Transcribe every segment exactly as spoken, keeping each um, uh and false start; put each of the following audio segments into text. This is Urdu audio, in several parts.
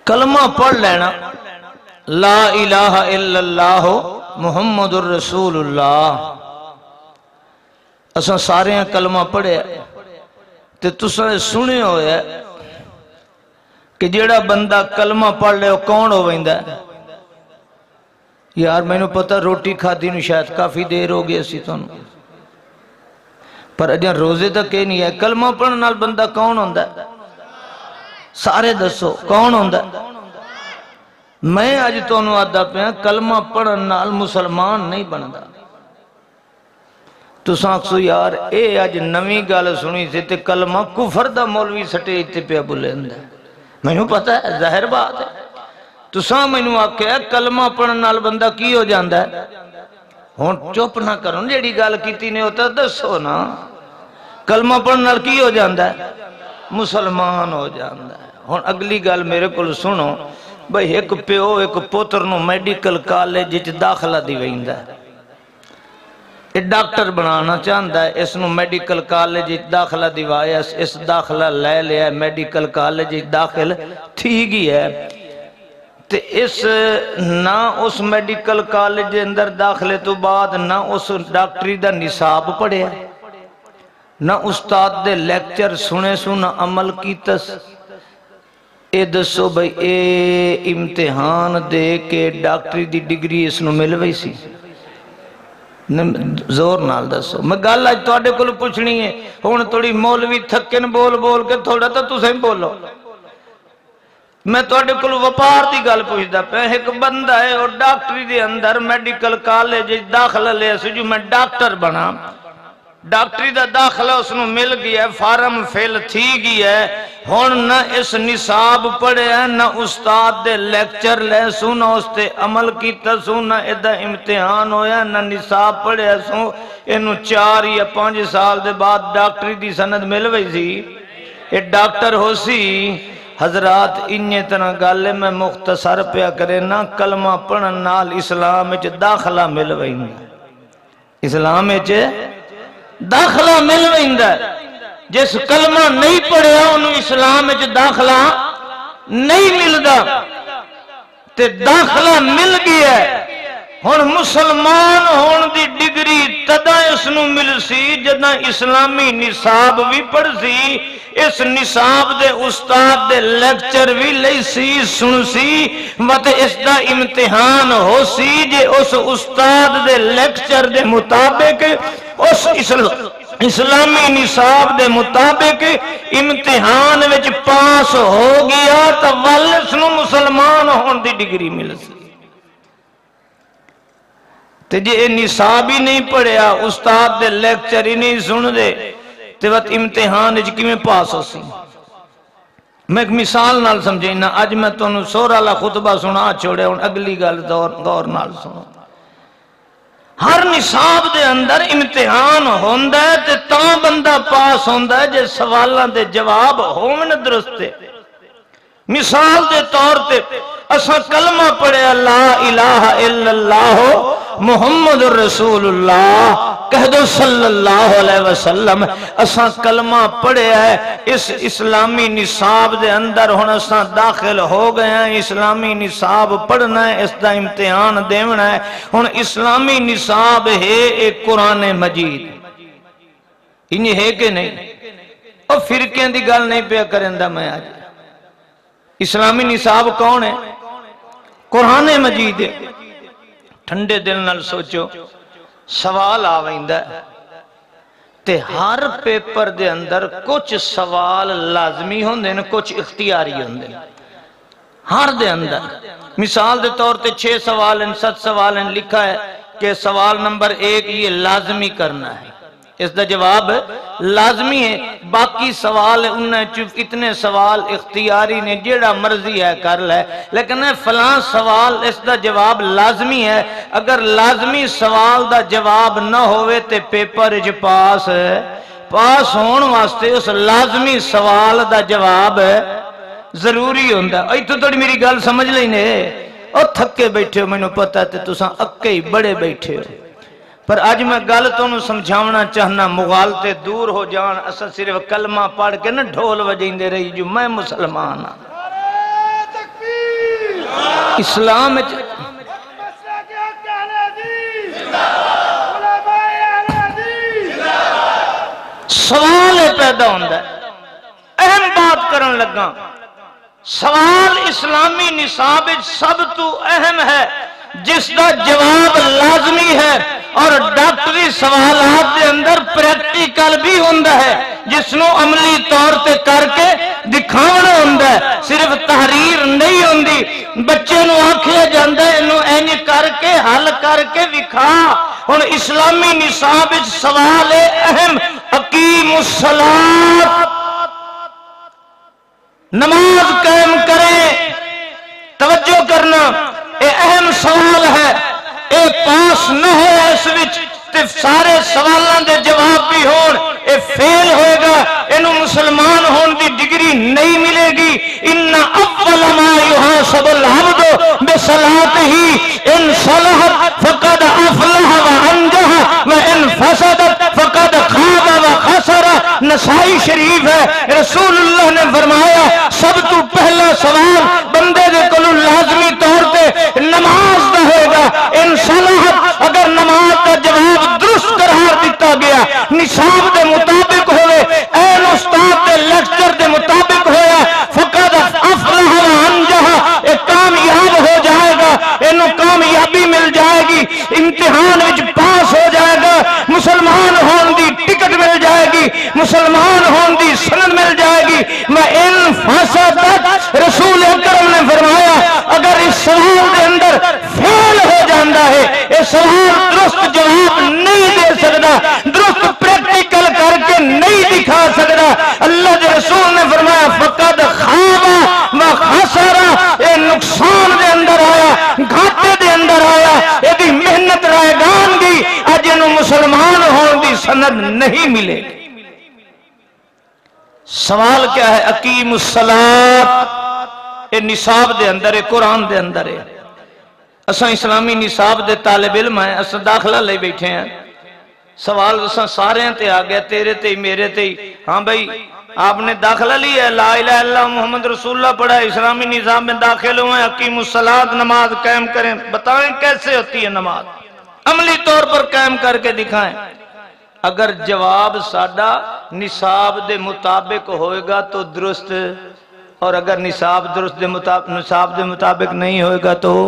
کلمہ پڑھ لینا لا الہ الا اللہ محمد الرسول اللہ. اساں سارے ہیں کلمہ پڑھے تے تساں سنے ہوئے کہ جیڑا بندہ کلمہ پڑھ لے وہ کون ہو ویندا ہے؟ یار میں نے پتہ روٹی کھادی نو شاید کافی دیر ہو گئی سی تانوں، پر اجاں روزے تک یہ نہیں ہے. کلمہ پڑھن نال بندہ کون ہوندا ہے؟ سارے دسو کون ہوندا ہے؟ میں اج تانوں آدا پیا کلمہ پڑھن نال مسلمان نہیں بندا. تساں آکھو یار اے اج نویں گل سنی سی تے کلمہ کفر دا مولوی سٹیج تے پیا بولیندا ہے. مینوں پتہ ہے ظاہر بات ہے. تساں مینوں آکھیا کلمہ پڑھن نال بندہ کی ہو جاندا ہے؟ ہن چپ نہ کرو جیڑی گل کیتی نے او تے دسو نا. کلمہ پڑھن نال کی ہو جاندا ہے؟ مسلمان ہو جاندا ہے. ہن اگلی گل میرے کول سنو بھئی ایک پیو ایک پوتر نو میڈیکل کالج وچ داخلہ دی ویندا ہے. یہ ڈاکٹر بنانا چاہتا ہے، اس نو میڈیکل کالج داخلہ دیوایا، اس داخلہ لے لیا، میڈیکل کالج داخل تھی گئی ہے. تے اس نہ اس میڈیکل کالج اندر داخلے تو بعد نہ اس ڈاکٹری دا نصاب پڑھے، نہ استاد دے لیکچر سنے سو، نہ عمل کیتس. اے دسو بھئی اے امتحان دے کے ڈاکٹری دی ڈگری اس نو مل وئی سی؟ زور نال دسو. میں گل اج تواڈے کول پوچھنی ہے. ہن تھوڑی مولوی تھکن بول بول کے تھوڑا تو تسیں بولو. میں تواڈے کول وپار دی گل پوچھدا پیا. ایک بندہ ہے اور ڈاکٹری دے اندر میڈیکل کالج داخلہ لے سی جو میں ڈاکٹر بنا. ڈاکٹری دا داخلہ اس نو مل گیا ہے، فارم فل تھی گئی ہے. ہن نہ اس نصاب پڑھے ہیں، نہ استاد دے لیکچر لے سو، نہ اس تے عمل کیتا سو، نہ ادا امتحان ہویا، نہ نصاب پڑھے سو. اینو چار یا پانچ سال دے بعد ڈاکٹری دی سند مل وئی سی، اے ڈاکٹر ہو سی. حضرات انہی طرح گالے میں مختصر پیا کرے نا. کلمہ پڑھن نال اسلام وچ داخلہ مل ویندا، اسلام وچ داخلہ مل ویندا. جس کلمہ نہیں پڑھیا انہوں اسلام وچ داخلہ نہیں ملدا تے داخلہ مل گیا ہے. ہن مسلمان ہون دی ڈگری تدا اس نو مل سی جدہ اسلامی نصاب بھی پڑھ سی، اس نصاب دے استاد دے لیکچر بھی لئی سی، سن سی، مت اس دا امتحان ہو سی. جے اس استاد دے لیکچر دے مطابق اس اسلامی نصاب دے مطابق امتحان وچ پاس ہو گیا تو والس نو مسلمان ہون دی ڈگری مل سی. تے جے نصاب ہی نہیں پڑھیا، استاد دے لیکچر ہی نہیں سن دے تے وقت امتحان وچ کیویں پاس ہو سی. میں ایک مثال نال سمجھینا. اج میں تانوں سورہ والا خطبہ سنا چھوڑے، ہن اگلی گل دور دور نال سنو. ہر نصاب دے اندر امتحان ہوندا ہے تے تاں بندہ پاس ہوندا ہے جے سوالاں دے جواب ہون درستے. مثال دے طور تے اساں کلمہ پڑھے لا الہ الا اللہ محمد الرسول اللہ، کہہ دو صلی اللہ علیہ وسلم. اساں کلمہ پڑھے ہے اس اسلامی نصاب دے اندر. ہن اساں داخل ہو گئے ہیں، اسلامی نصاب پڑھنا ہے، اس دا امتحان دیونا ہے. ہن اسلامی نصاب ہے ایک قرآن مجید، انہی ہے کہ نہیں؟ اور فرقیں دی گل نہیں پیا کرندہ میں آج. اسلامی نصاب کون ہے؟ قرآن مجید ہے. ٹھنڈے دل نال سوچو، سوال آوائندہ ہے تے ہر پیپر دے اندر کچھ سوال لازمی ہوندے ہیں، کچھ اختیاری ہوندے ہیں ہر دے اندر. مثال دے طور تے چھ سوال ہیں، ست سوال ہیں. لکھا ہے کہ سوال نمبر ایک یہ لازمی کرنا ہے، اس دا جواب لازمی ہے. باقی سوال انہیں چونکہ اتنے سوال اختیاری نے، جیڑا مرضی ہے کر لے. لیکن فلاں سوال اس دا جواب لازمی ہے. اگر لازمی سوال دا جواب نہ ہوئے تے پیپر جو پاس ہے، پاس ہون واسطے اس لازمی سوال دا جواب ضروری ہوندہ. اے تو توڑی میری گل سمجھ لینے. اور تھکے بیٹھے ہو، میں نے پتہ تے تساں اکے ہی بڑے بیٹھے ہو. پر آج میں گل تو انہوں سمجھاونا چاہنا، مغالطے دور ہو جان. اسا صرف کلمہ پڑھ کے نہ ڈھول وجیندے رہی جو میں مسلمان ہاں. اسلام سوال پیدا ہوتا ہے. اہم بات کرن لگا. سوال اسلامی نصاب سب تو اہم ہے جس کا جواب لازمی ہے اور ڈاکٹری سوالات کے اندر پریکٹیکل بھی ہوتا ہے جس نو عملی طور تے کر کے دکھاونا ہوتا ہے. صرف تحریر نہیں ہوتی. بچے نو آکھیا جاندا ہے انو اینج کر کے حل کر کے دکھا. ہن اسلامی نصاب سوال اہم اقیم الصلاۃ نماز قائم کریں. توجہ کرنا یہ اہم سوال ہے. یہ پاس نہ ہو اس وچ تے سارے سوالوں دے جواب بھی ہون اے فیل ہوئے گا. انہوں مسلمان ہون دی ڈگری نہیں ملے گی. ان اول ما یحاسب العبد بصلاته ان صلحت فقد افلح وانجح وان فسدت فقد خاب وخسر. نسائی شریف ہے. رسول اللہ نے فرمایا سب تو پہلا سوال بندے دے کولوں لازمی طور تے نماز دا ہوگا. ان صلحت اگر نماز کا جواب درست قرار دیتا گیا نصاب دے مطابق ہوئے این استاد دے لیکچر دے مطابق ہویا فقد افلح وانجح ایک کامیاب ہو جائے گا. انہوں کامیابی مل جائے گی. امتحان وچ پاس ہو جائے گا. مسلمان ہون دی ٹکٹ مل جائے گی. مسلمان ہون دی سند مل جائے گی. میں ان فسادت رسول اکرم نے فرمایا اگر اس سوال دے اندر فیل ہو جاندہ ہے یہ سوال درست جواب نہیں دے سکتا درست پریکٹیکل کر کے نہیں دکھا سکتا. اللہ دے رسول نے فرمایا فقد خوابا و خسرا. یہ نقصان دے اندر آیا گھاٹے دے اندر آیا. یہ دی محنت رائے گان گی. اج انہوں مسلمان ہون دی سند نہیں ملے گی. سوال کیا ہے؟ اقیم الصلاۃ. یہ نصاب دے اندر ہے قرآن دے اندر ہے. اساں اسلامی نصاب دے طالب علم ہیں. اساں داخلہ لے بیٹھے ہیں. سوال اساں سارے تے آ گیا تیرے تے میرے تے. ہاں بھائی آپ نے داخلہ لیا ہے لا الہ الا اللہ محمد رسول اللہ پڑھا اسلامی نظام میں داخل ہوئے اقیم الصلاۃ نماز قائم کریں. بتائیں کیسے ہوتی ہے نماز. عملی طور پر قائم کر کے دکھائیں. اگر جواب ساڈا نصاب دے مطابق ہوئے گا تو درست اور اگر نصاب درست دے مطابق نصاب دے مطابق نہیں ہوئے گا تو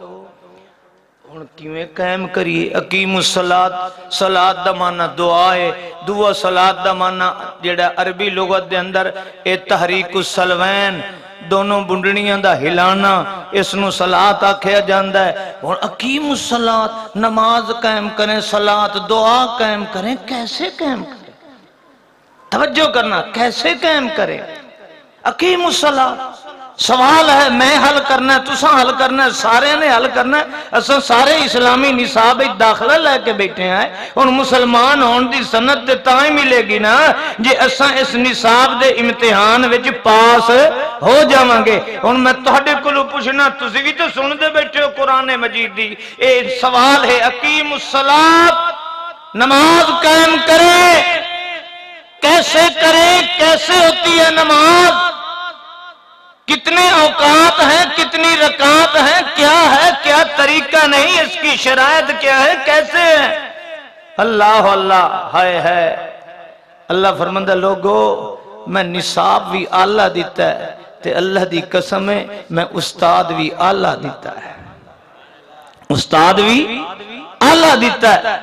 کیویں قائم کریے. اقیم الصلاۃ صلاۃ دا معنی دعا ہے. دعا صلاۃ دا معنی جڑا عربی لغت دے اندر اے تحریک الصلوین دونوں بنڈنیاں دا ہلانا اس نو صلاۃ آکھیا جاندا ہے. اور اقیم الصلاۃ نماز قائم کریں صلاۃ دعا قائم کریں. کیسے قائم کریں؟ توجہ کرنا کیسے قائم کریں؟ اقیم الصلاۃ سوال ہے میں حل کرنا ہے تساں حل کرنا ہے سارے نے حل کرنا ہے. اساں سارے اسلامی نصاب داخلہ لے کے بیٹھے ہیں. اور مسلمان ہون دی سند تے تاں ہی ملے گی نا جے اساں اس نصاب دے امتحان وچ پاس ہو جاواں گے. ہن میں تہاڈے کولوں پوچھنا تسی وی تے سن دے بیٹھے ہو قرآن مجید دی. اے سوال ہے اقیم الصلاۃ نماز قائم کرے. کیسے کرے؟ کیسے ہوتی ہے نماز؟ کتنے اوقات ہیں کتنی رکعات ہیں کیا ہے کیا طریقہ نہیں اس کی شرائط کیا ہے کیسے ہے؟ اللہ اللہ ہائے ہے. اللہ فرماندہ لوگو میں نصاب بھی آلہ دیتا ہے تے اللہ دی قسم ہے میں استاد بھی آلہ دیتا ہے. استاد بھی آلہ دیتا ہے.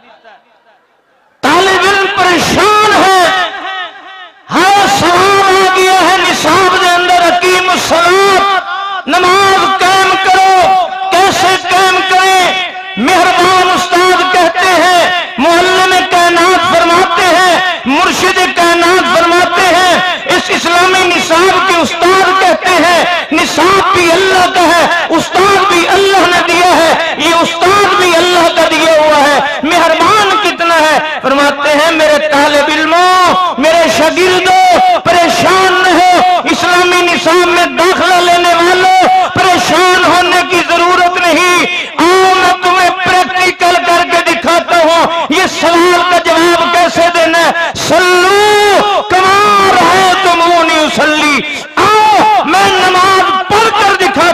طالب علم پریشان ہے. ہر سوال آ گیا ہے نصاب دے اندر اقیم الصلاۃ نماز قائم کرو. کیسے قائم کریں؟ مہربان استاد کہتے ہیں معلم کائنات فرماتے ہیں مرشد کائنات فرماتے ہیں اس اسلامی نصاب کے استاد کہتے ہیں نصاب بھی اللہ کا ہے استاد بھی اللہ نے دیا ہے. یہ استاد بھی اللہ کا دیا ہوا ہے. مہربان کتنا ہے؟ فرماتے ہیں میرے طالب علموں میرے شاگردوں پریشان نہ ہو. اسلامی نصاب میں داخلہ لینے والوں پریشان ہونے کی ضرورت نہیں. آؤ میں تمہیں پریکٹیکل کر کے دکھاتا ہوں یہ سوال کا جواب کیسے دینا ہے. صلو کما رأیتمونی اصلی. آؤ میں نماز پڑھ کر دکھاتا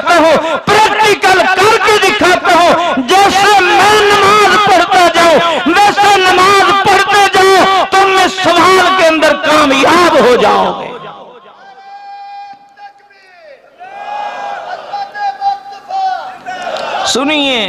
سنیے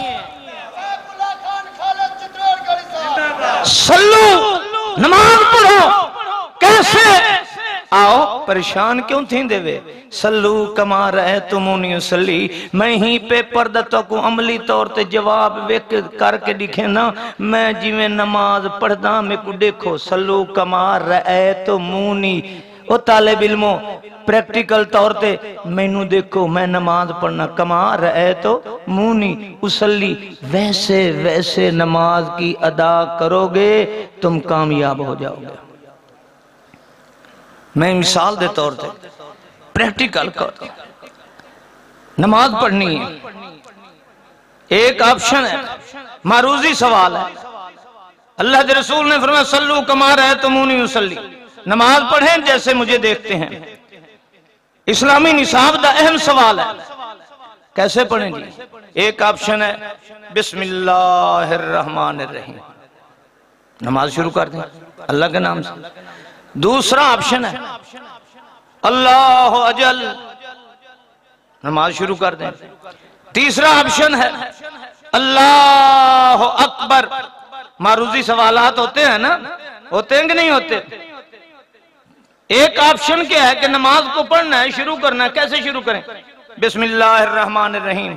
سلو نماز پڑھو کیسے آؤ پریشان کیوں تھیں دے وے سلو کما رہے تمونی اسلی میں ہی پہ پردتوں کو عملی طور تے جواب ویک کر کے دکھے نا میں جی میں نماز پڑھدا میں کو دیکھو سلو کما رہے تمونی او طالب علموں پریکٹیکل طور تے میں نو دیکھو میں نماز پڑھنا کما رہے تو مونی اسلی ویسے ویسے نماز کی ادا کرو گے تم کامیاب ہو جاؤ گے میں مثال دے طور تے پریکٹیکل کرتا نماز پڑھنی ہے ایک آپشن ہے معروضی سوال ہے اللہ دے رسول نے فرمایا سلو کما رہے تمونی اسلی نماز پڑھیں جیسے مجھے دیکھتے ہیں اسلامی نصاب دا اہم سوال ہے کیسے پڑھیں جی ایک آپشن ہے بسم اللہ الرحمن الرحیم نماز شروع کر دیں اللہ کے نام سے دوسرا آپشن ہے اللہ اجل نماز شروع کر دیں تیسرا آپشن ہے اللہ اکبر معروضی سوالات ہوتے ہیں نا ہوتے ہیں کہ نہیں ہوتے ایک آپشن کیا ہے کہ نماز کو پڑھنا ہے شروع کرنا ہے کیسے شروع کریں بسم اللہ الرحمن الرحیم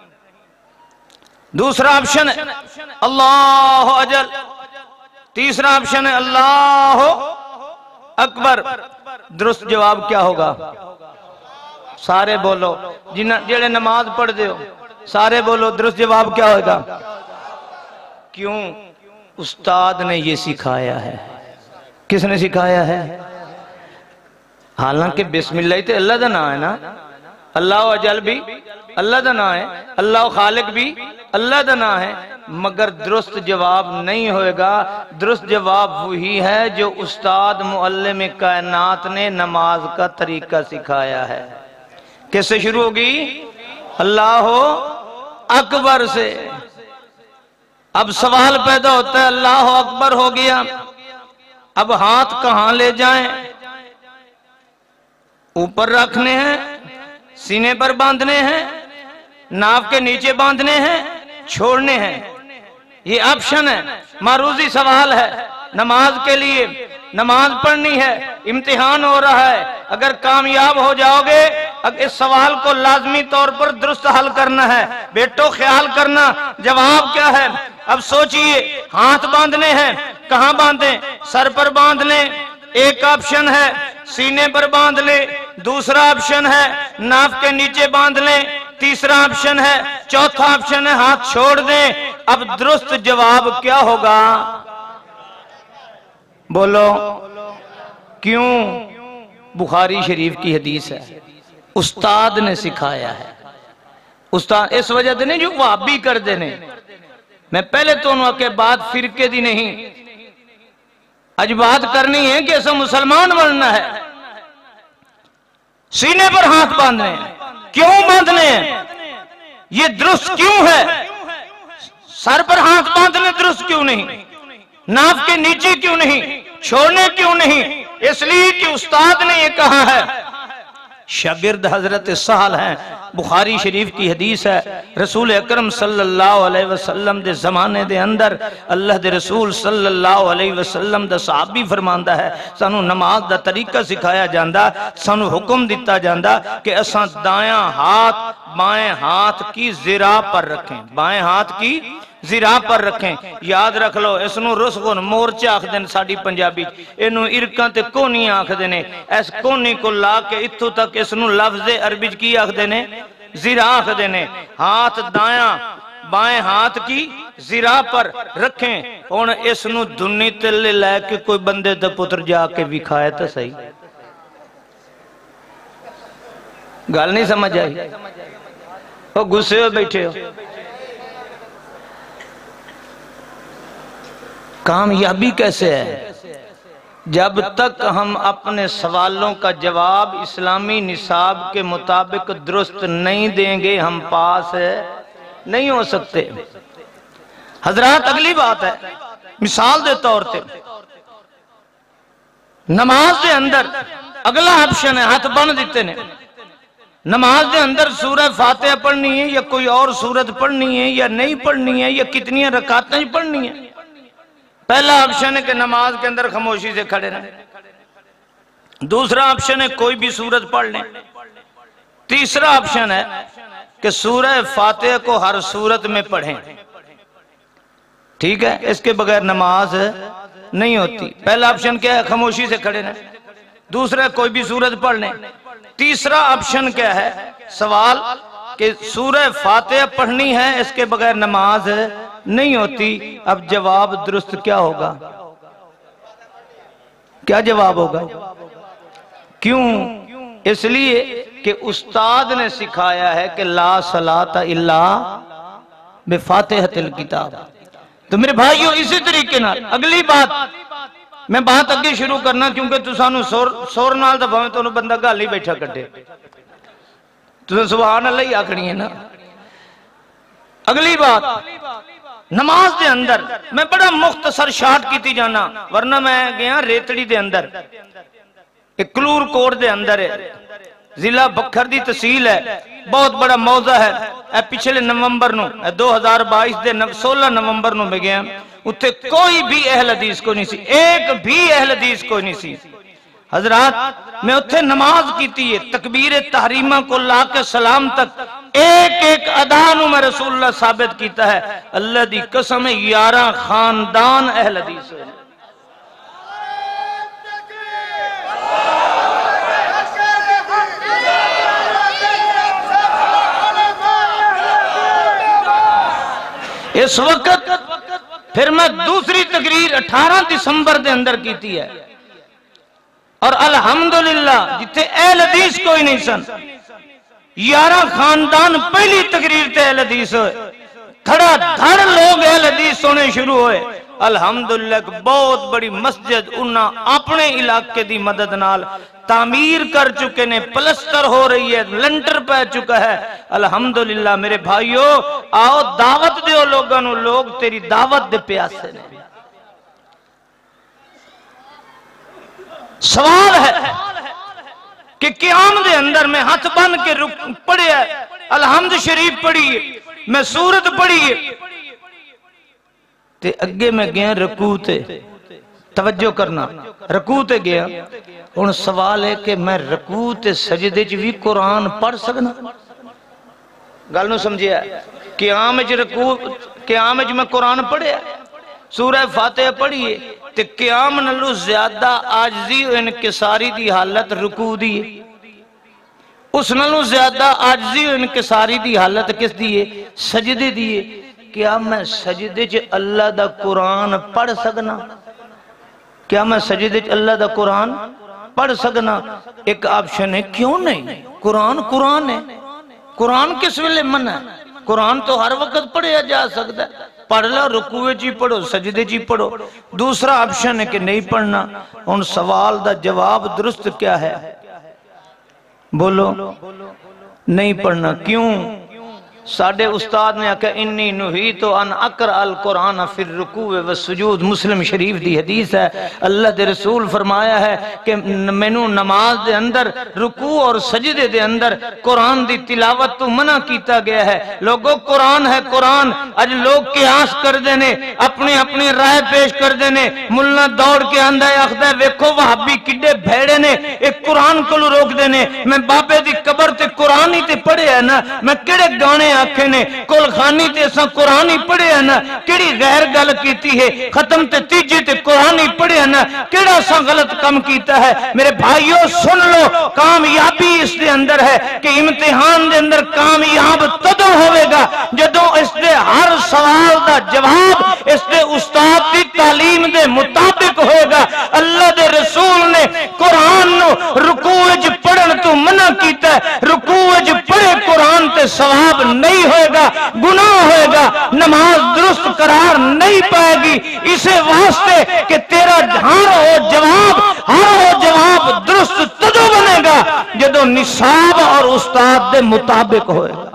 دوسرا آپشن ہے اللہ اجل تیسرا آپشن ہے اللہ اکبر درست جواب کیا ہوگا سارے بولو جنہیں نماز پڑھ دے ہو سارے بولو درست جواب کیا ہوگا کیوں استاد نے یہ سکھایا ہے کس نے سکھایا ہے حالانکہ بسم اللہ تے اللہ دا نام ہے نا اللہ اجل بھی اللہ دا نام ہے اللہ خالق بھی اللہ دا نام ہے مگر درست جواب نہیں ہوئے گا درست جواب وہی ہے جو استاد معلم کائنات نے نماز کا طریقہ سکھایا ہے کس سے شروع ہوگی اللہ اکبر سے اب سوال پیدا ہوتا ہے اللہ اکبر ہو گیا اب ہاتھ کہاں لے جائیں اوپر رکھنے ہیں سینے پر باندھنے ہیں ناف کے نیچے باندھنے ہیں چھوڑنے ہیں یہ آپشن ہے معروضی سوال ہے نماز کے لیے نماز پڑھنی ہے امتحان ہو رہا ہے اگر کامیاب ہو جاؤ گے اس سوال کو لازمی طور پر درست حل کرنا ہے بیٹو خیال کرنا جواب کیا ہے اب سوچئے ہاتھ باندھنے ہیں کہاں باندھیں سر پر باندھ لیں ایک آپشن ہے سینے پر باندھ لیں دوسرا آپشن ہے ناف کے نیچے باندھ لیں تیسرا آپشن ہے چوتھا آپشن ہے ہاتھ چھوڑ دیں اب درست جواب کیا ہوگا بولو کیوں بخاری شریف کی حدیث ہے استاد نے سکھایا ہے استاد اس وجہ سے نہیں جو وہابی کر دینے میں پہلے تو انہوں کے بعد فرقے دی نہیں آج بات کرنی ہے کہ ایسا مسلمان بننا ہے سینے پر ہاتھ باندھنے ہیں کیوں باندھنے ہیں یہ درست کیوں ہے سر پر ہاتھ باندھنے درست کیوں نہیں ناف کے نیچے کیوں نہیں چھوڑنے کیوں نہیں اس لیے کہ استاد نے یہ کہا ہے شاگرد حضرت سہل ہیں بخاری شریف کی حدیث ہے رسول اکرم صلی اللہ علیہ وسلم دے زمانے دے اندر اللہ دے رسول صلی اللہ علیہ وسلم دا صحابی فرماندہ ہے سانو نماز دا طریقہ سکھایا جاندہ سانو حکم دیتا جاندہ کہ اساں دائیں ہاتھ بائیں ہاتھ کی زرا پر رکھیں بائیں ہاتھ کی زرا پر رکھیں یاد رکھ لو اسنو رسغن مورچہ آکھ دیں ساڑی پنجابی انو ارکان تے کونی آکھ دینے اس کونی کو لا کے اتھو تک اسنو لفظ عربی کی آکھ دینے زرا آکھ دینے ہاتھ دائیں بائیں ہاتھ کی زرا پر رکھیں اور اسنو دنی تلے لے کے کوئی بندے دا پتر جا کے بکھائے تا صحیح گال نہیں سمجھ آئی وہ گھسے ہو بیٹھے ہو کامیابی کیسے ہے جب تک ہم اپنے سوالوں کا جواب اسلامی نصاب کے مطابق درست نہیں دیں گے ہم پاس نہیں ہو سکتے حضرات اگلی بات ہے مثال دے طور تے نماز دے اندر اگلا آپشن ہے ہاتھ بن دیتے نے نماز دے اندر سورہ فاتحہ پڑھنی ہے یا کوئی اور سورت پڑھنی ہے یا نہیں پڑھنی ہے یا کتنی رکعتیں پڑھنی ہیں؟ پہلا آپشن ہے کہ نماز کے اندر خاموشی سے کھڑے رہیں، دوسرا آپشن ہے کوئی بھی سورت پڑھ لیں، تیسرا آپشن ہے کہ سورہ فاتحہ کو ہر سورت میں پڑھیں، ٹھیک ہے؟ اس کے بغیر نماز نہیں ہوتی۔ پہلا آپشن کیا ہے؟ خاموشی سے کھڑے رہیں، دوسرا کوئی بھی سورت پڑھ لیں، تیسرا آپشن کیا ہے؟ سوال کہ سورہ فاتحہ پڑھنی ہے، اس کے بغیر نماز نہیں ہوتی۔ اب جواب درست کیا ہوگا؟ کیا جواب ہوگا؟ کیوں؟ اس لیے کہ استاد نے سکھایا ہے کہ لا صلاۃ الا بفاتحۃ الکتاب۔ تو میرے بھائیو اسی طریقے نال اگلی بات میں بات اگے شروع کرنا، کیونکہ تو سانو سور سور نال دا بھاویں تو بندہ گل ہی بیٹھا کٹے، تو سبحان اللہ ہی آکھنی ہے نا۔ اگلی بات نماز دے اندر میں بڑا مختصر شارٹ کیتی جانا، ورنہ میں گیا ریتڑی دے اندر، ایک کلور کوٹ دے اندر ہے، ضلع بکھر دی تحصیل ہے، بہت بڑا موضع ہے۔ اے پچھلے نومبر نو دو ہزار بائیس دے سولہ نومبر نو میں گیا، اتھے کوئی بھی اہل حدیث کو نہیں سی، ایک بھی اہل حدیث کو نہیں سی۔ حضرات میں اتھے نماز کیتی ہے، تکبیر تحریمہ کو لا کے سلام تک ایک ایک ادا نو میں رسول اللہ ثابت کیتا ہے۔ اللہ دی قسم یارہ خاندان اہل حدیث ہوئے۔ اس وقت پھر میں دوسری تقریر اٹھارہ دسمبر دے اندر کیتی ہے، اور الحمدللہ جتے اہل حدیث کوئی نہیں سن، یارہ خاندان پہلی تقریر تے اہل حدیث ہوئے، کھڑا دھڑ لوگ اہل حدیث ہونے شروع ہوئے۔ الحمدللہ بہت بڑی مسجد انہاں اپنے علاقے دی مدد نال تعمیر کر چکے نے، پلسٹر ہو رہی ہے، لنٹر پہ چکا ہے۔ الحمدللہ میرے بھائیو آؤ دعوت دیو لوگاں نو، لوگ تیری دعوت دے پیاسے نے۔ سوال ہے کہ قیام دے اندر میں ہاتھ بن کے پڑھے ہے، الحمد شریف پڑھی ہے، میں سورت پڑھی ہے، تے اگے میں گیا رکوع تے، توجہ کرنا، رکوع تے گیا، ان سوال ہے کہ میں رکوع تے سجدے چ بھی قرآن پڑھ سکنا؟ گل نو سمجھیا، قیام وچ رکوع قیام وچ میں قرآن پڑھیا، سورہ فاتحہ پڑھیے، تے قیام نالوں زیادہ عاجزی و انکساری دی حالت رکوع دی ہے، اس نالوں زیادہ عاجزی و انکساری دی حالت کس دی ہے؟ سجدے دی ہے۔ کیا میں سجدے چ اللہ دا قرآن پڑھ سکنا؟ کیا میں سجدے چ اللہ دا قرآن پڑھ سکنا؟ ایک آپشن ہے کیوں نہیں، قرآن قرآن ہے، قرآن کس ویلے منع ہے؟ قرآن تو ہر وقت پڑھیا جا سکتا ہے، پڑھ لو، رکوع جی پڑھو، سجدے جی پڑھو۔ دوسرا آپشن ہے کہ نہیں پڑھنا۔ ان سوال دا جواب درست کیا ہے؟ بولو، نہیں پڑھنا۔ کیوں؟ ساڑھے استاد نے کہا انی نہیتو ان اقرأ القرآن فی الرکوع والسجود، مسلم شریف دی حدیث ہے۔ اللہ دے رسول فرمایا ہے کہ مینوں نماز دے اندر رکوع اور سجدے دے اندر قرآن دی تلاوت تو منع کیتا گیا ہے۔ لوگوں قرآن ہے قرآن، اج لوگ قیاس کر دینے، اپنے اپنے رائے پیش کر دینے، ملنا دوڑ کے آندہ ہے اخدہ ویکھو وہابی کڈے بھیڑے نے، ایک قرآن کو روک دینے۔ میں بابے دی قبر تے قرآن ہی تے پڑھے ہے نا، میں کڑے گانے آکھے نے، کل خانی تے ساں قرآن ہی پڑھے ہے نا، کیڑی غیر گل کیتی ہے، ختم تے تیجے تے قرآن ہی پڑھے ہے نا، کیڑا ساں غلط کم کیتا ہے؟ میرے بھائیوں سن لو، کامیابی اس دے اندر ہے کہ امتحان دے اندر کامیاب تدو ہوئے گا جدو اس دے ہر سوال دا جواب اس دے استاد دی تعلیم دے مطابق ہوئے گا۔ اللہ دے رسول نے قرآن نو رکوع وچ پڑھن تو منع کیتا ہے، رکوع وچ پڑھے قرآن تے ثواب نہیں ہوئے گا، گناہ ہوئے گا، نماز درست قرار نہیں پائے گی۔ اسے واسطے کہ تیرا ہر ہو جواب ہر ہو جواب درست تدو بنے گا جدو نصاب اور استاد دے مطابق ہوئے گا۔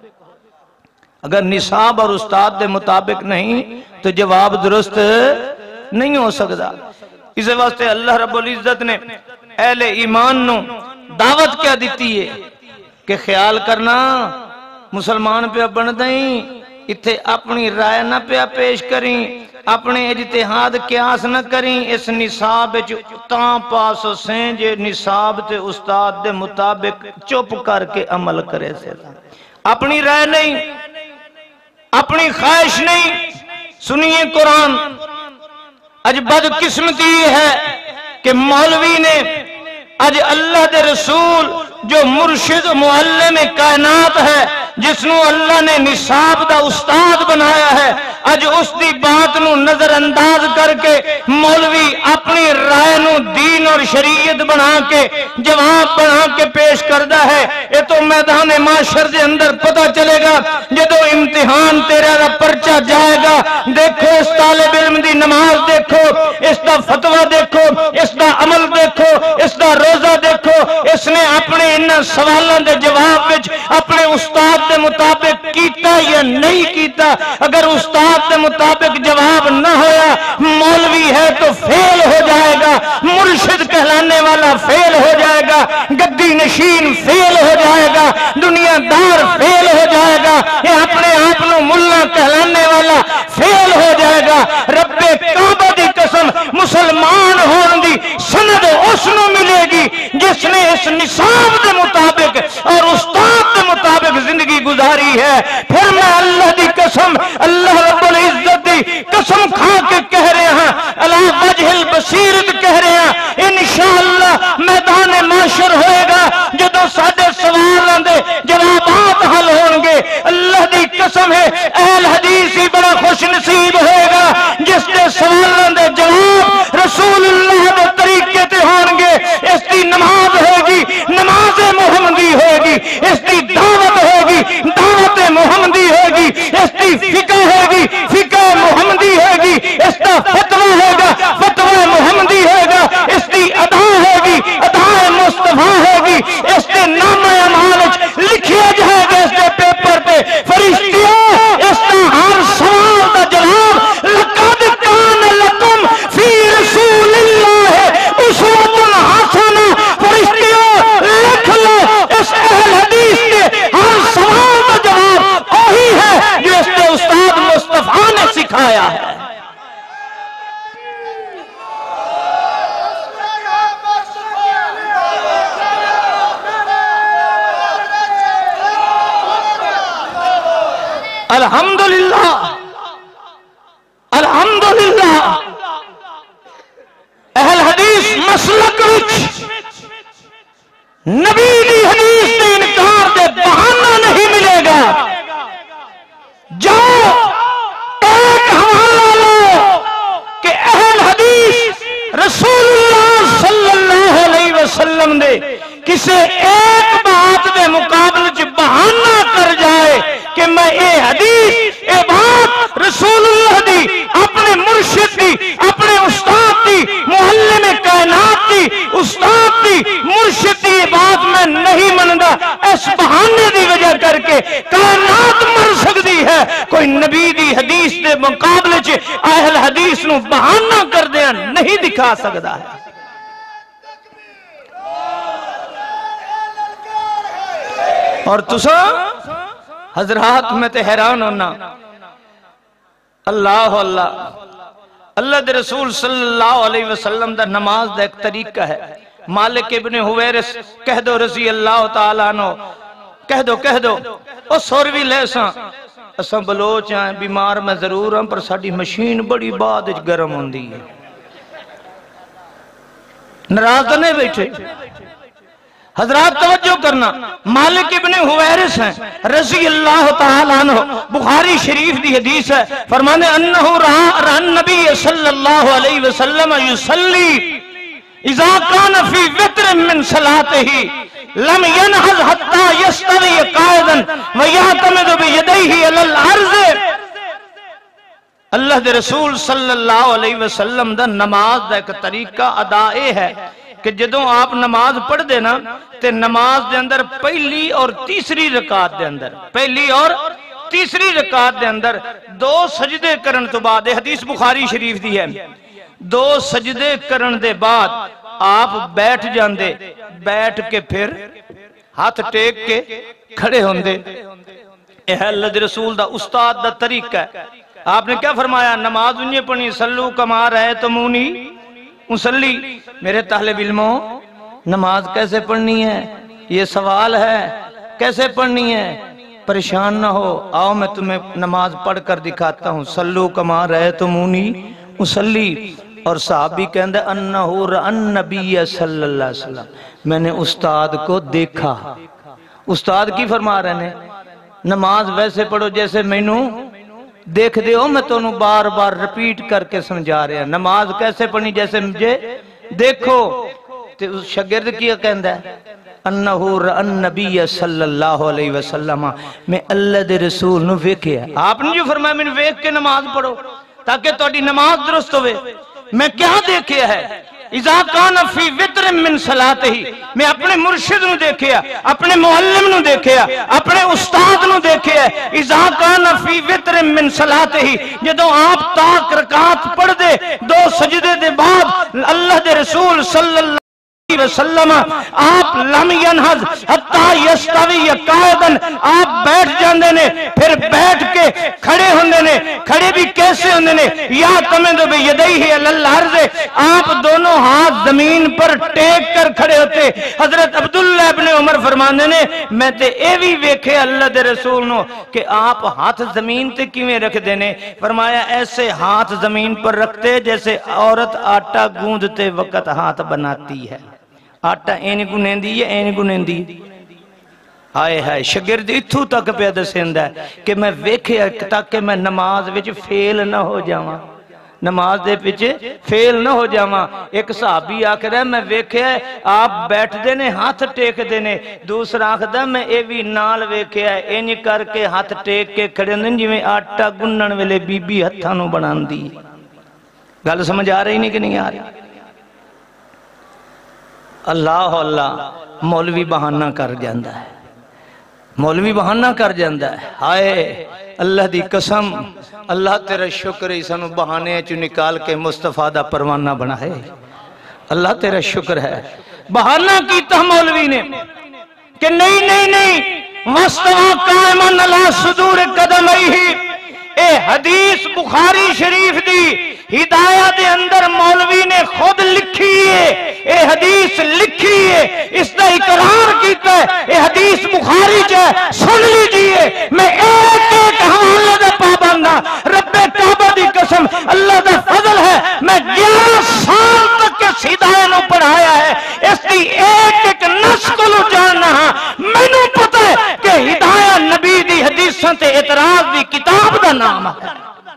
اگر نصاب اور استاد دے مطابق نہیں تو جواب درست نہیں ہو سکتا۔ اسے واسطے اللہ رب العزت نے اہل ایمان نو دعوت کیا دیتی ہے؟ کہ خیال کرنا مسلمان پہ بن دیں اتھے اپنی رائے نہ پہ پیش کریں اپنے اجتہاد قیاس نہ کریں اس نصاب تاں پاس سیں جے نصاب تے استاد دے مطابق چپ کر کے عمل کرے سے اپنی رائے نہیں اپنی خواہش نہیں سنیے قرآن اج بدقسمتی ہے کہ مولوی نے اج اللہ دے رسول جو مرشد معلم کائنات ہے جس نو اللہ نے نصاب دا استاد بنایا ہے اج اس دی بات نو نظر انداز کر کے مولوی اپنی رائے نو دین اور شریعت بنا کے جواب بنا کے پیش کردہ ہے یہ تو میدان معاشر دے اندر پتہ چلے گا جدو امتحان تیرا دا پرچہ جائے گا دیکھو اس طالب علم دی نماز دیکھو اس دا فتوہ دیکھو اس دا عمل دیکھو اس دا روزہ دیکھو اس نے اپنے انہاں سوالوں دے جواب وچ اپنے استاد دے مطابق کیتا یا نہیں کیتا اگر استاد دے مطابق جواب نہ ہویا مولوی ہے تو فیل ہو جائے گا مرشد کہلانے والا فیل ہو جائے گا گدی نشین فیل ہو جائے گا دنیا دار فیل ہو جائے گا یہ اپنے آپ نو ملا کہلانے والا فیل ہو جائے گا رب کعبہ دی قسم مسلمان ہون دی سند اس نو ملے گی جس نے اس نصاب دے مطابق اور استاد دے مطابق زندگی گزاری ہے پھر میں اللہ دی قسم اللہ رب العزت دی قسم کھا کے کہہ رہے ہیں اللہ وجہ البصیرت کہہ رہے ہیں انشاءاللہ میدان معاشر ہوئے گا جدو ساڑھے سوالوں دے جوابات حل ہونگے اللہ دی قسم ہے اہل حدیث ہی بڑا خوش نصیب ہوئے گا جس دے سوالوں دے جواب رسول اللہ دے طریقے تے ہونگے اس دی نماز ہوگی نماز محمدی ہوگی اس دی دعوت ہوگی دعوت محمدی ہوگی اس دی فقہ ہوگی فقہ محمدی ہوگی اس دا فتوہ ہوگا فتوہ محمدی ہوگا اس دی ادا ہوگی ادا مصطفیٰ ہوگی اس دے نام اعمال لکھیا جائے گا اس دے پیپر پہ فرشتیوں اس دا ہر سوال دا جواب لقد کان لکم فی رسول اللہ اسوۃ حسنہ فرشتیوں لکھ لو اس اہل حدیث کے ہر سوال دا جواب وہی ہے جو اس نے استاد مصطفیٰ نے سکھایا ہے الحمدللہ الحمدللہ اہل حدیث مسلک وچ نبی دی حدیث دے انکار دے بہانہ نہیں ملے گا جاؤ ایک حوالہ لو کہ اہل حدیث رسول اللہ صلی اللہ علیہ وسلم دے کسے ایک بات دے مقابل چ بہانہ کر جائے کہ میں اے حدیث اے بات رسول اللہ دی اپنے مرشد دی اپنے استاد دی معلم کائنات دی استاد دی مرشد دی بات میں نہیں مندا اس بہانے دی وجہ کر کے کائنات مر سکتی ہے کوئی نبی دی حدیث دے مقابلے چ اہل حدیث نو بہانہ کر دیا نہیں دکھا سکتا ہے اور تسا حضرات میں تے حیران ہونا اللہ اللہ اللہ دے رسول صلی اللہ علیہ وسلم دا نماز دا ایک طریقہ ہے مالک ابن حویرس کہہ دو رضی اللہ تعالیٰ عنہ کہہ دو کہہ دو او سوروی لیساں اساں بلوچ ہیں بیمار میں ضرور ہم پر ساڑی مشین بڑی بعد گرم ہوندی ہے ناراض نہیں بیٹھے حضرات توجہ کرنا مالک ابن حویرس ہیں رضی اللہ تعالیٰ عنہ بخاری شریف دی حدیث ہے فرمانے انہو رہا نبی صلی اللہ علیہ وسلم یصلی اذا کان فی وطر من صلاتہی لم ینحظ حتی یستوی قائدن ویعتمد بیدیہی علی الارض اللہ دے رسول صلی اللہ علیہ وسلم دا نماز دا ایک طریقہ ادائے ہے کہ جدوں آپ نماز پڑھ دینا تے نماز دے اندر پہلی اور تیسری رکعت دے اندر پہلی اور تیسری رکعت دے اندر دو سجدے کرن تو بعد حدیث بخاری شریف دی ہے دو سجدے کرن دے بعد آپ بیٹھ جاندے بیٹھ کے پھر ہاتھ ٹیک کے کھڑے ہوندے، اے اللہ دے رسول دا استاد دا طریقہ ہے۔ آپ نے کیا فرمایا؟ نماز انہیں پڑھنی، سلو کما رہے تو مونی مسلی۔ میرے طالب علموں، نماز کیسے پڑھنی ہے یہ سوال ہے، کیسے پڑھنی ہے؟ پریشان نہ ہو، آؤ میں تمہیں نماز پڑھ کر دکھاتا ہوں۔ سلو کما رہے تو مونی مسلی۔ اور صحابی کہندے انہو رأن نبی صلی اللہ علیہ وسلم، میں نے استاد کو دیکھا۔ استاد کی فرما رہے ہیں نماز ویسے پڑھو جیسے مینوں دیکھ دے ہو، میں تو انہوں بار بار رپیٹ کر کے سمجھا رہے ہیں۔ نماز کیسے پڑھنی؟ جیسے مجھے دیکھو۔ تو اس شاگرد کیا کہندہ ہے انہو رأن نبی صلی اللہ علیہ وسلم، میں اللہ دے رسول نو ویکھیا۔ آپ نے جو فرمایا میں نے ویکھ کے نماز پڑھو تاکہ تہاڈی نماز درست ہوئے۔ میں کیا دیکھیا ہے؟ اذا کان فی وتر من صلاتہ، میں اپنے مرشد نو دیکھیا، اپنے معلم نو دیکھیا، اپنے استاد نو دیکھیا۔ اذا کان فی وتر من صلاتہ، جدوں آپ تاک رکعت پڑھ دے دو سجدے دے بعد اللہ دے رسول صلی اللہ علیہ وسلم آپ لم ینہض حتی یستوی قائدن، آپ بیٹھ جاندے نے، پھر بیٹھ کے کھڑے ہوندے نے۔ کھڑے بھی کیسے ہوندے نے؟ یا تمد بیدیہ علی الارض، آپ دونوں ہاتھ زمین پر ٹیک کر کھڑے ہوتے۔ حضرت عبداللہ ابن عمر فرماندے نے میں تے اے بھی ویکھے اللہ دے رسول نو کہ آپ ہاتھ زمین تے کیویں رکھ دینے؟ فرمایا ایسے ہاتھ زمین پر رکھتے جیسے عورت آٹا گوندتے وقت ہاتھ بناتی ہے۔ آٹا این گنین دی ہے، این گنین دی۔ آئے ہائے، شاگرد اتھو تک پہ دسیندا ہے کہ میں ویکھے تاکہ میں نماز وچ فیل نہ ہو جاواں، نماز دے پیچھے فیل نہ ہو جاواں۔ ایک صحابی آکھ رہا ہے میں ویکھے آپ بیٹھ دینے ہاتھ ٹیک دینے، دوسرا آکھ دا میں اے بھی نال ویکھے ہے اینج کر کے ہاتھ ٹیک کے کھڑے ہوندے جویں آٹا گنن ویلے بی بی ہتھاں نوں بناندی۔ گل سمجھ آ رہی نہیں کہ نہیں آ رہی؟ اللہ اللہ، مولوی بہانہ کر جاندہ ہے، مولوی بہانہ کر جاندہ ہے۔ ہائے اللہ دی قسم، اللہ تیرا شکر ہے سانو بہانے چو نکال کے مصطفیٰ دا پروانہ بنا ہے۔ اللہ تیرا شکر ہے۔ بہانہ کیتا مولوی نے کہ نہیں نہیں نہیں، وَاسْتَوَى قَائِمًا عَلَىٰ صُدُورِ قَدَمَيْهِ، اے حدیث بخاری شریف دی ہدایہ دے اندر مولوی نے خود لکھی ہے، اے حدیث لکھی ہے، اس دا اقرار کیتا ہے، اے حدیث بخاری جائے سن لیجئے۔ میں ایک ایک حوالہ دا پابندہ، رب کعبہ دی قسم، اللہ دا فضل ہے، میں گیارہ سال تک کے ہدایہ نو پڑھایا ہے، اس دی ایک ایک نسل نو جاننا ہاں۔ میں نو پتہ ہے کہ ہدایہ نبی دی حدیثاں تے اعتراض دی کتاب دا نام ہے۔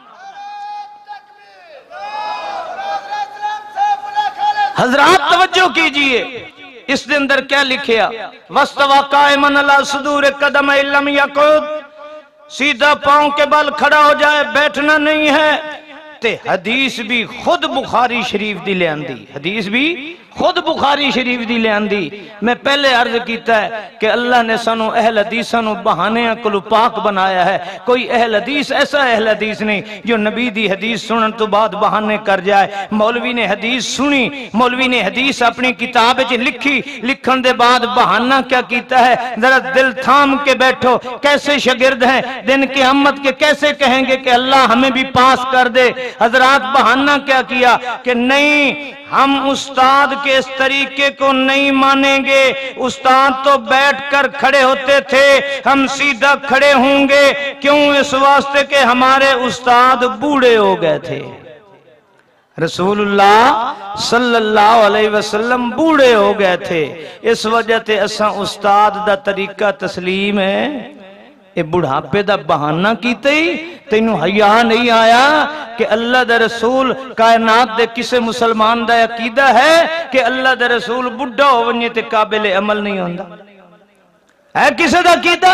حضرات توجہ کیجئے، اس دے اندر کیا لکھیا؟ وَاسْتَوَى قَائِمًا عَلَىٰ صُدُورِ قَدَمَيْهِ لَمْ يَقُعُدْ، سیدھا پاؤں کے بل کھڑا ہو جائے، بیٹھنا نہیں ہے۔ تے حدیث بھی خود بخاری شریف دی لے آندی، حدیث بھی خود بخاری شریف دی لے آندی۔ میں پہلے عرض کیتا ہے کہ اللہ نے سانو اہل حدیثاں نو بہانے کلو پاک بنایا ہے۔ کوئی اہل حدیث ایسا اہل حدیث نہیں جو نبی دی حدیث سنن تو بعد بہانے کر جائے۔ مولوی نے حدیث سنی، مولوی نے حدیث اپنی کتاب وچ لکھی، لکھن دے بعد بہانہ کیا کیتا ہے؟ ذرا دل تھام کے بیٹھو، کیسے شاگرد ہیں دن قیامت کے کیسے کہیں گے کہ اللہ ہمیں بھی پاس کر دے؟ حضرات بہانہ کیا کیا کہ نہیں، ہم استاد کے اس طریقے کو نہیں مانیں گے۔ استاد تو بیٹھ کر کھڑے ہوتے تھے، ہم سیدھا کھڑے ہوں گے۔ کیوں؟ اس واسطے کہ ہمارے استاد بوڑھے ہو گئے تھے۔ رسول اللہ صلی اللہ علیہ وسلم بوڑھے ہو گئے تھے، اس وجہ تے اساں استاد دا طریقہ تسلیم ہے۔ اے بڑھاپے دا بہانہ کیتے ہی تینوں حیا نہیں آیا کہ اللہ دا رسول کائنات دے کسے مسلمان دا عقیدہ ہے کہ اللہ دا رسول بڑھا ہو ونجے تے قابل عمل نہیں ہوندا؟ ہے کسے دا عقیدہ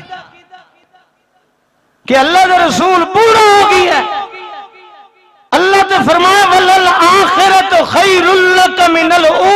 کہ اللہ دا رسول بوڑھا ہو گیا ہے؟ اللہ تے فرمایا وَلَلْآخِرَةُ خَيْرٌ لَكَ مِنَ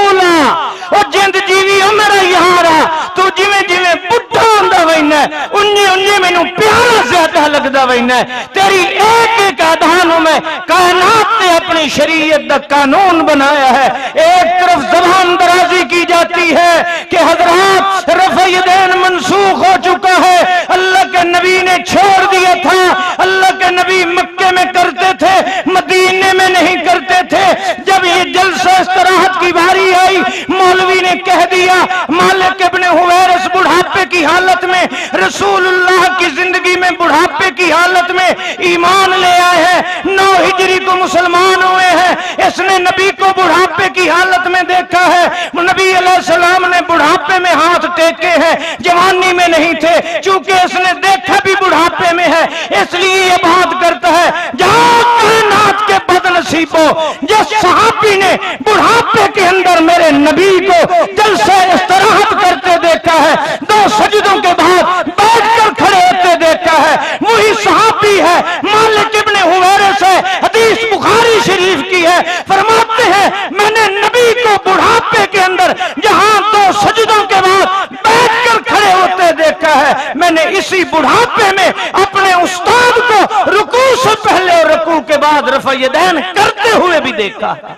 الْأُولَى، اور جند جیوی ہو میرا یہاں رہا، تو جویں جویں بڑھا ہوندہ وینا ہے، ان انجے انجے میں نو پیارا زیادہ لگدا وینا ہے تیری ایک ایک ادھانوں میں کائنات نے اپنی شریعت دا قانون بنایا ہے ایک طرف زبان درازی کی جاتی ہے کہ حضرات رفع یدین منسوخ ہو چکا ہے اللہ کے نبی نے چھوڑ دیا تھا اللہ کے نبی مکے میں کرتے تھے مدینے میں نہیں کرتے تھے جب یہ جلسہ استراحت کی باری آئی مولوی نے کہہ دیا مالک ابن حویرث بڑھاپے کی حالت میں رسول اللہ کی زندگی میں بڑھاپے کی حالت میں ایمان لے آئے ہیں نو ہجری کو مسلمان ہوئے ہیں اس نے نبی کو بڑھاپے کی حالت میں دیکھا ہے نبی علیہ السلام نے بڑھاپے میں ہاتھ ٹیکے ہیں جوانی میں نہیں تھے چونکہ اس نے دیکھا بھی بڑھاپے میں ہے اس لیے یہ بات کرتا ہے جہاں کائنات کے بد نصیبوں جس صحابی نے بڑھاپے کے اندر میرے نبی کو جلسہ استراحت کرتے دیکھا ہے دو سجدوں کے بعد بیٹھ کر کھڑے ہوتے دیکھا ہے وہی صحابی ہے مالک ابن حویرث ہے حدیث بخاری شریف کی ہے فرماتے ہیں میں نے نبی کو بڑھاپے کے اندر جہاں دو سجدوں کے بعد بیٹھ کر کھڑے ہوتے دیکھا ہے میں نے اسی بڑھاپے میں اپنے استاد کو رکوع سے پہلے اور رکوع کے بعد رفع یدین کرتے ہوئے بھی دیکھا ہے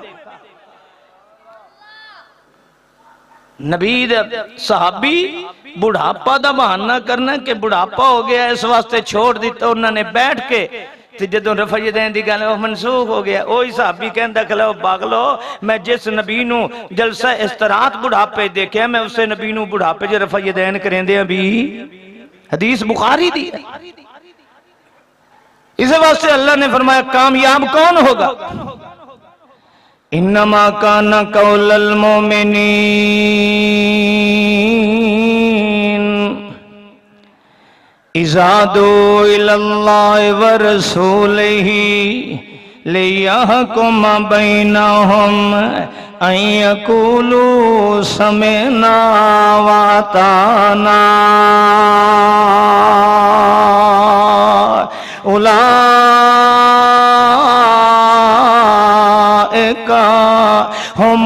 نبی صحابی بڑھاپا دا بہانہ کرنا کہ بڑھاپا ہو گیا اس واسطے چھوڑ دیتا انہوں نے بیٹھ کے جدوں رفع یدین دی گل منسوخ ہو گیا اوہی صحابی کہندا کھلو پاگلو میں جس نبی نو جلسہ استراحت بڑھاپے دیکھیا میں اسے نبی نو بڑھاپے جو رفع یدین کریندے ہیں بھی حدیث بخاری دی ہے اس واسطے اللہ نے فرمایا کامیاب کون ہوگا انما کان قول المؤمنین اذا دعوا الی اللہ ورسولہ لیحکم بینہم ان یقولوا سمعنا واطعنا اولئک هم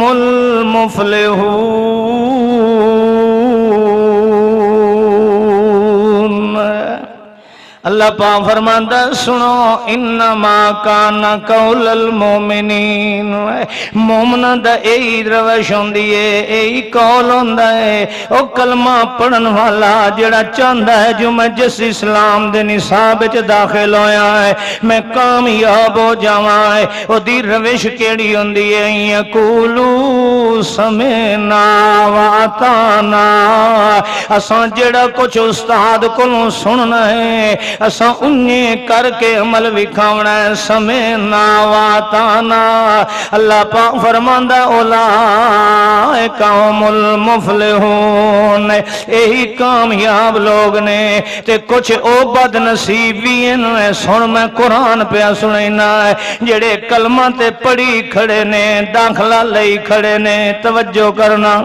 المفلحون اللہ پاک فرماتا سنو انما کان قول المومنین مومنہ دا اے روش ہوندی ہے اے قول ہوندا ہے او کلمہ پڑھن والا جڑا چاہندا ہے جو میں جس اسلام دے نصاب وچ داخل ہویا ہے میں کامیاب ہو جاواں ہے او دی روش کیڑی ہوندی ہے یقولو سمعنا واطعنا اساں جڑا کچھ استاد کولوں سننا ہے اساں انہیں کر کے عمل وکھاونا ہے سمعنا واطعنا اللہ پاک فرماندا اولئک هم المفلحون یہی کامیاب لوگ نے تے کچھ او بد نصیب بھی ہیں سن میں قرآن پہ سنینا ہے جڑے کلمہ تے پڑھی کھڑے نے داخلہ لئی کھڑے نے توجہ کرنا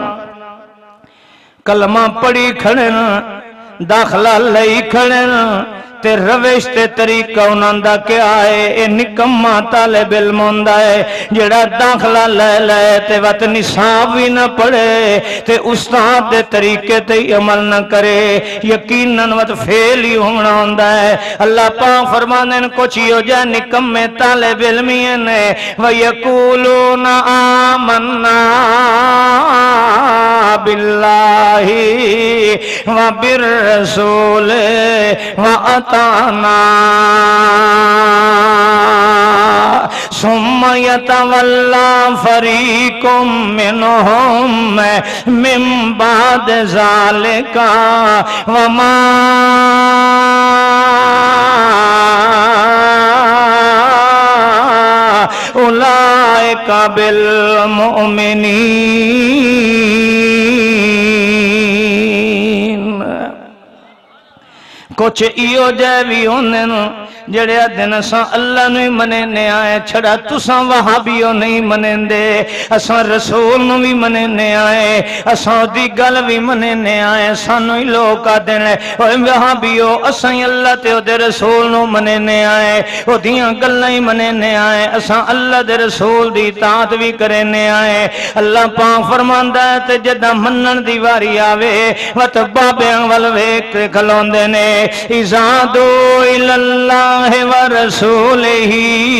کلمہ پڑھی کھڑے نا داخلہ لئی کھڑے نا تے روش تے طریقہ انہاں دا کیا ہے اے نکمہ طالب علم ہوندا ہے جڑا داخلہ لے لے تے وقت نصاب بھی نہ پڑھے تے استاد دے طریقے تے عمل نہ کرے یقیناً وقت فیل ہی ہونا ہوندا ہے اللہ پاک فرمانے کچھ ہو جائے نکمے طالب علمی نے وَيَقُولُونَ آمَنَّا بِاللَّهِ وَبِالرَّسُولِ وَأَطَعْنَا ثُمَّ يَتَوَلَّى فَرِيقٌ مِّنْهُمْ مِنْ بَعْدِ ذَلِكَ وَمَا أُولَئِكَ بِالْمُؤْمِنِينَ کچھ ایو جائے بھی ہونے جڑے دن اساں اللہ نوی منینے آئے چھڑا تساں وہابیوں نہیں منیندے اساں رسول نوی منینے آئے اساں دی گل بھی منینے آئے سانوی لوگ آدھنے اوہ وہابیوں اساں اللہ تے او دے رسول نو منینے آئے او دیاں گلیں منینے آئے اساں اللہ دے رسول دی اطاعت بھی کرنے آئے اللہ پاک فرماندا ہے تے جدہ منن دی واری آوے وت بابیاں ول ویکھ تے کھلوندے نے اذا دعوا الی اللہ ورسولہ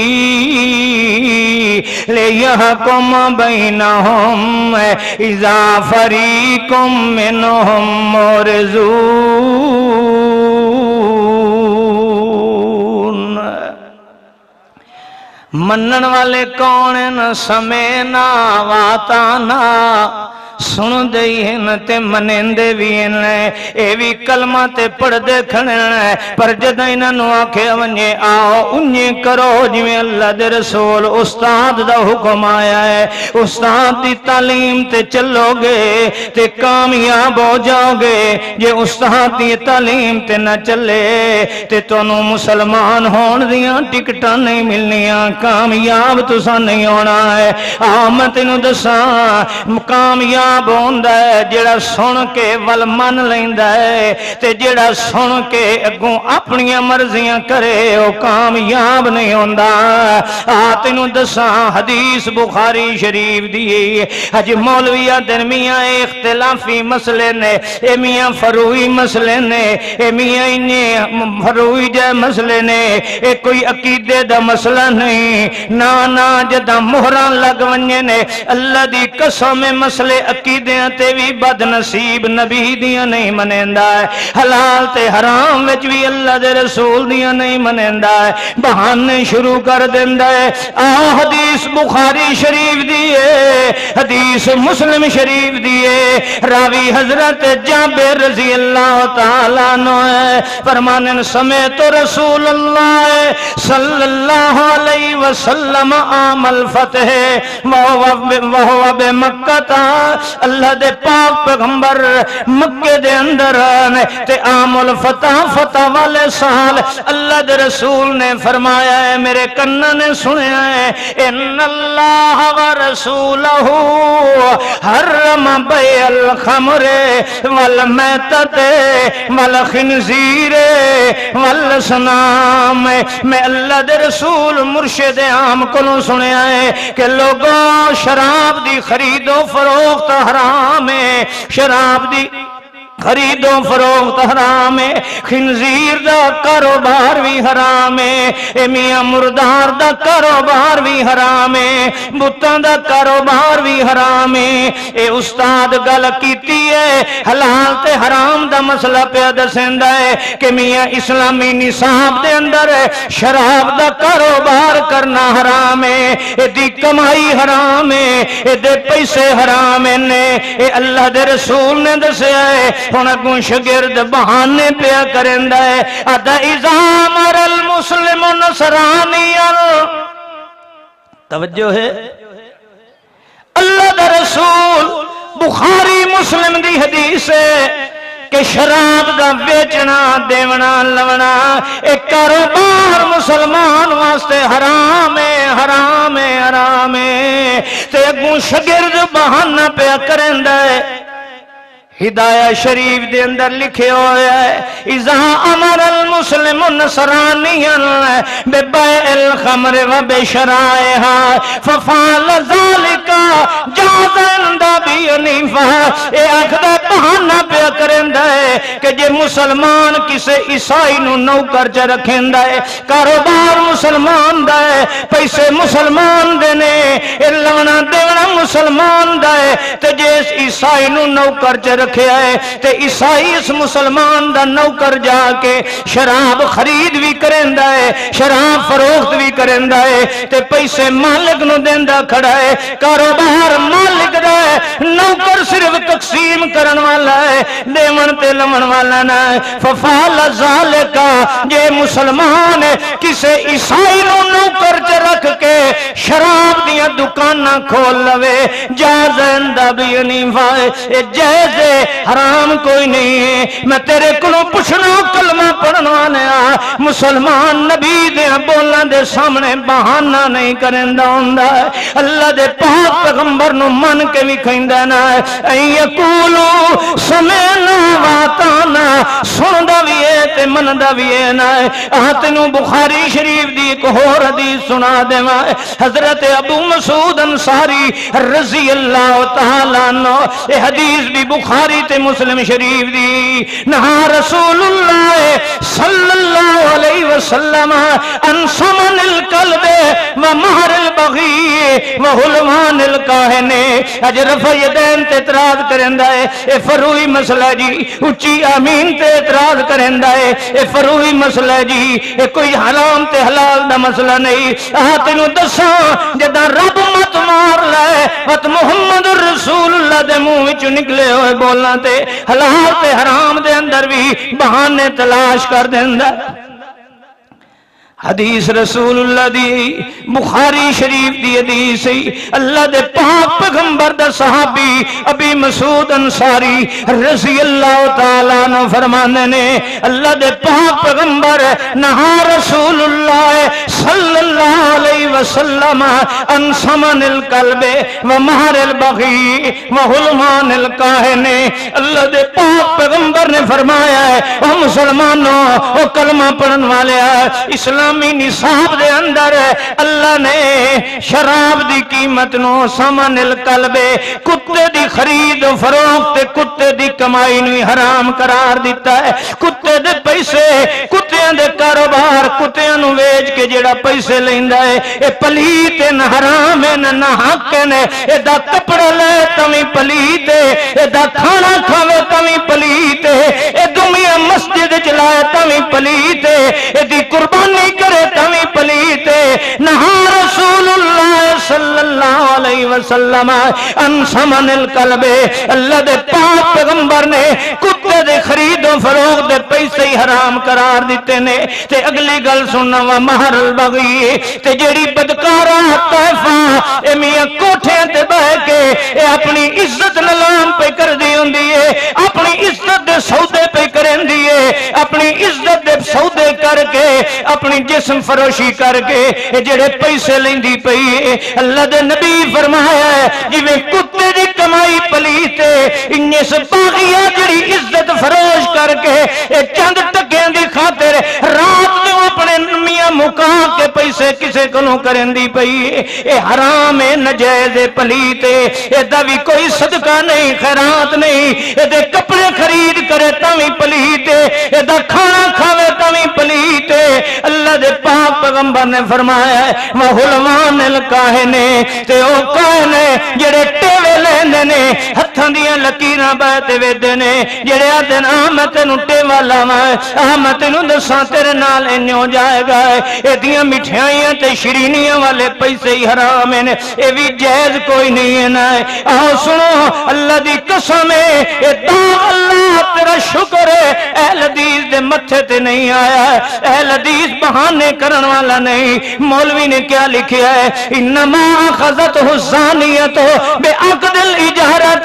لیحکم بینہم اذا فریق منہم معرضون۔ منن والے کون ہیں؟ سمینا واتانا، سن دئی ہیں تے منندے بھی ہیں، اے بھی کلمہ تے پڑھ دے کھڑے ہیں، پر جدہ انہاں نو آکھے ونجے آؤ انجے کرو جویں اللہ دے رسول استاد دا حکم آیا ہے، استاد دی تعلیم تے چلو گے تے کامیاب ہو جاؤ گے۔ جے استاد دی تعلیم تے نہ چلے تے تانوں مسلمان ہون دیاں ٹکٹاں نہیں ملنیاں، کامیاب تساں نہیں ہونا ہے۔ آؤ میں تینوں دساں کامیاب بوندا ہے جڑا سن کے ول من لیندا ہے تے جڑا سن کے اگوں اپنی مرضیاں کرے او کامیاب نہیں ہوندا۔ آ تینوں دساں حدیث بخاری شریف دی اج مولویاں درمیاں اختلافی مسئلے نے، اے میاں فروئی مسئلے نے، اے میاں فروئی جے مسئلے نے، اے کوئی عقیدے دا مسئلہ نہیں، نا نا جدا مہراں لگ ونجے نے اللہ دی قسم مسئلے عقیدیاں تے بھی بد نصیب نبی دیاں نہیں منیندا ہے، حلال تے حرام وچ بھی اللہ دے رسول دیاں نہیں منیندا ہے، بہانے شروع کر دیندا ہے۔ آ حدیث بخاری شریف دیئے، حدیث مسلم شریف دیئے، راوی حضرت جابر رضی اللہ تعالیٰ عنہ ہے، فرمانن سمیت رسول اللہ صلی اللہ علیہ وسلم عام الفتح وہو بمکہ، اللہ دے پاک پیغمبر مکہ دے اندر آنے تے عام الفتح فتح والے سال اللہ دے رسول نے فرمایا ہے، میرے کنہ نے سنیا ہے، ان اللہ ورسولہ حرم بیع الخمر والمیتت والخنزیر والصنام۔ میں اللہ دے رسول مرشد عام کو سنیا ہے کہ لوگوں شراب دی خرید و فروخت حرام ہے، شراب دی خرید و فروخت حرام ہے، خنزیر دا کاروبار بھی حرام ہے، اے میاں مردار دا کاروبار بھی حرام ہے، بتاں دا کاروبار بھی حرام ہے۔ اے استاد گل کیتی ہے حلال تے حرام دا مسئلہ پیا دسیندا ہے کہ میاں اسلامی نصاب دے اندر شراب دا کاروبار کرنا حرام ہے، اے دی کمائی حرام ہے، اے دے پیسے حرام نے، اے اللہ دے رسول نے دسیا ہے۔ ہن اگوں شگرد بہانے پیا کریندا ہے، ادا اذا مر المسلم نصرانیا، توجہ ہے اللہ دا رسول بخاری مسلم دی حدیث ہے کہ شراب دا بیچنا دیونا لونا ایک کاروبار مسلمان واسطے حرام ہے، حرام ہے، حرام ہے۔ تے اگوں شگرد بہانہ پیا کریندا ہے، ہدایہ شریف دے اندر لکھے ہویا ہے اذا امر المسلم نصرانیا ببیع الخمر و بشرائها ففعل ذلك جاز عند ابی حنیفہ۔ اے آخدا بہانہ پیا کریندا ہے کہ جے مسلمان کسے عیسائی نو نوکر چ رکھیندا ہے، کاروبار مسلمان دا ہے، پیسے مسلمان دے نے، اے لونا دیونا مسلمان دا ہے، تے جے عیسائی نو نوکر چ رکھیا ہے تے عیسائی اس مسلمان دا نوکر جا کے شراب خرید بھی کریندا ہے، شراب فروخت بھی کریندا ہے، تے پیسے مالک نو دیندا کھڑا ہے، کاروبار مالک دا ہے، نوکر صرف تقسیم کرن والا ہے، دیون تے لمن والا نہ ہے۔ ففعل ذالک، جے مسلمان کسے عیسائی نو نوکر چ رکھ کے شراب دیاں دکاناں کھول لوے، جاز عند ابی حنیفہ، اے جائز ہے، حرام کوئی نہیں ہے۔ میں تیرے کلوں پوچھنا کلمہ پڑھنا نیا مسلمان نبی دے بولنا دے سامنے بہانہ نہیں کرندا ہوندا ہے، اللہ دے پاک پیغمبر نو من کے بھی کھیندا نہ ہے۔ این یقولو سمعنا واطعنا، سندا بھی ہے تے مندا بھی ہے نہ ہے۔ آہ تینوں بخاری شریف دی ایک اور حدیث سنا دیواں، حضرت ابو مسعود انصاری رضی اللہ تعالیٰ عنہ، یہ حدیث بھی بخاری تے مسلم شریف دی، نہا رسول اللہ وسلم عن ثمن القلب ومہر البغي وحلوان الکاہن. اج رفع یدین تے اعتراض کرندا ہے اے فروعی مسئلہ جی. اچھی آمین تے اعتراض کرندا ہے اے فروعی مسئلہ جی. اے کوئی حرام تے حلال دا مسئلہ نہیں. آ تینوں دساں جداں رب مت مار لے مت محمد رسول اللہ دے منہ وچ نکلے ہوئے بولنا تے حلال تے حرام دے اندر بھی بہانے تلاش کر دیندا. حدیث رسول اللہ دی بخاری شریف دی حدیث ہے. اللہ دے پاک پیغمبر دا صحابی ابی مسعود انصاری رضی اللہ تعالیٰ عنہ فرمانے نے اللہ دے پاک پیغمبر نہا رسول اللہ صلی اللہ علیہ وسلم ان ثمن القلب ومہر البغي وحلوان الکاہن. اللہ دے پاک پیغمبر نے فرمایا ہے او مسلمانوں او کلمہ پڑھن والے اسلام اسلامی نصاب دے اندر اللہ نے شراب دی قیمت نو ثمن القلب کتے دی خرید و فروخت کتے دی کمائی نو حرام قرار دیتا ہے. کتے دے پیسے کتیاں دے کاروبار کتیاں نو ویچ کے جڑا پیسے لیندا ہے اے پلیت نہ حرام ہے نہ حق ہے. اے دا کپڑا لے تمی پلیت ہے. اے دا کھانا کھاوے تمی پلیت ہے. اے دنیا مسجد چلائے تمی پلیت ہے. اے دی قربانی کرے تمی پلیت ہے. نہا رسول اللہ صلی اللہ علیہ وسلم ان ثمن القلب. اللہ دے پاک پیغمبر نے کتے دے خرید و فروخت دے پیسے ہی حرام قرار دیتے نے. تے اگلی گل سننا وا مہر البغي تے جیڑی بدکارا طائفہ اے میاں کوٹھے تے بہ کے اے اپنی عزت نلام پہ کر دی ہوندی ہے. اپنی عزت دے سودے پہ کرندی ہے. اپنی عزت دے سودے کر کے اپنی جسم فروشی کر کے جڑے پیسے لیندی پئی. اللہ دے نبی فرمایا ہے جویں کتے دی کمائی پلیت انہیں سپاہیاں جڑی عزت فروش کر کے چند ٹکیاں دی خاطر رات جو اپنے میاں مکا کے پیسے کسے کلوں کرندی پئی. اے حرام ہے نجائز پلیت. اے دا بھی کوئی صدقہ نہیں خیرات نہیں. اے دے کپڑے خرید کرے تاویں پلیت. اے دا کھانا کھاوے تاویں پلیت. اللہ دے پاک پیغمبر نے فرمایا ہے وحلوان الکاہن تے او کاہن جڑے ٹیوے لیندے نے ہتھاں دیاں لکیراں بہتے ویندے نے جڑے آدن آ میں تینوں ٹیوا لاواں آ میں تینوں دساں تیرے نال انجو جائے گا. اے دیاں مٹھائیاں تے شیرینیاں والے پیسے ہی حرام ہیں. اے بھی جائز کوئی نہیں ہے نا. آؤ سنو اللہ دی قسم ہے اے داغ اللہ تیرا شکر ہے اہل حدیث دے متھے تے نہیں آیا. اہل حدیث بہانے کرن والا نہیں. مولوی نے کیا لکھیا ہے انما اخذتہ الزانیۃ بعقد الاجارۃ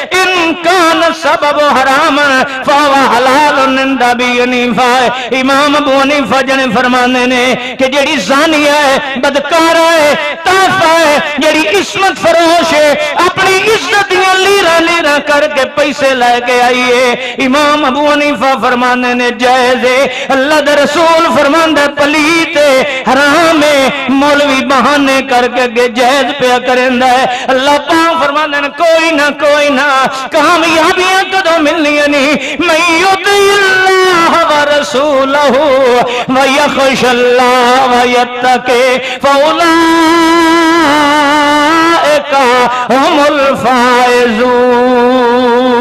ان کان سبب حرام فهو حلال عند ابی حنیفہ. امام ابو حنیفہ جنے فرمانے نے کہ جڑی زانیہ ہے بدکارہ ہے طائفہ ہے جڑی عصمت فروش ہے اپنی عزت دیاں لیرا لیرا کر کے پیسے لے کے آئی ہے. امام ابو حنیفہ فرمانے نے جائز ہے. اللہ دے رسول فرماندہ پلیت حرام ہے. مولوی بہانے کر کے جائز پہ کرندہ ہے. اللہ پاک فرماندہ نے کوئی نہ کوئی نہ کامیابیاں کدوں ملنی نہیں. من یطیع اللہ ورسولہ ویخش اللہ ویتقی فاولئک هم الفائزون.